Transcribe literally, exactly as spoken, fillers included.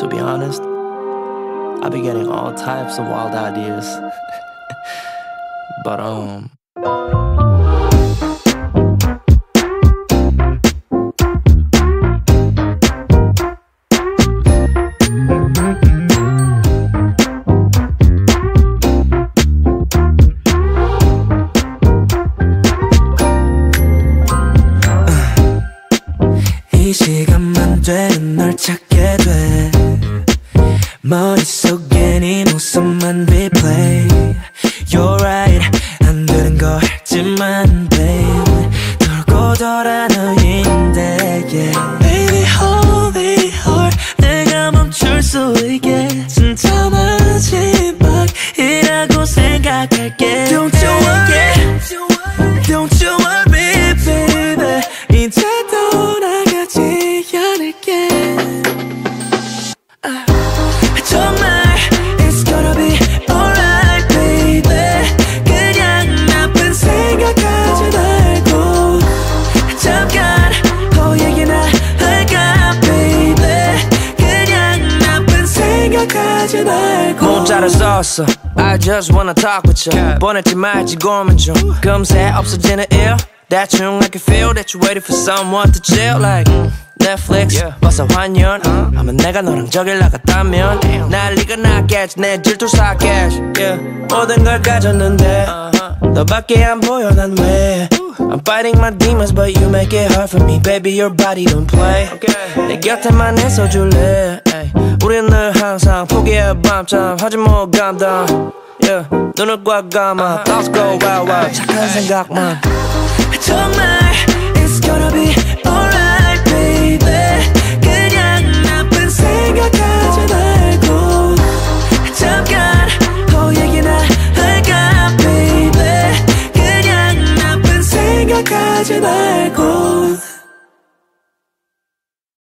To be honest, I be getting all types of wild ideas. But um 이 시간만 되면 널 찾게 돼 머릿속에 네 모습만 replay You're right 안 되는 거 했지만 babe 돌고 돌아 너인데 yeah. Baby hold me hard 내가 멈출 수 있게 진짜 마지막이라고 생각할게 Don't you worry Don't you worry baby 이제 떠나가지 않을게 아, 정말 It's gonna be alright baby 그냥 나쁜 생각하지 말고 잠깐 어 얘기나 할까 baby 그냥 나쁜 생각하지 말고 문자를 썼어 I just wanna talk with you 보냈지 말지 고민 중 금세 없어지는 일 대충 I can feel that you're waiting for someone to chill like mm, Netflix yeah. 벌써 환연 uh, 아마 내가 너랑 저길 나갔다면 damn. 난리가 났겠지 내 질투 샀겠지 yeah. 모든 걸 가졌는데 uh-huh. 너밖에 안 보여 난 왜 I'm fighting my demons but you make it hard for me Baby your body don't play okay. 내 곁에만 있어줄래 ay. 우린 늘 항상 포기해 밤잠 하지 뭐 감당 yeah. 눈을 꽉 감아 uh-huh. Thoughts go wild wild 착한 생각만 정말 It's gonna be alright baby 그냥 나쁜 생각하지 말고 잠깐 어 얘기나 할까 baby 그냥 나쁜 생각하지 말고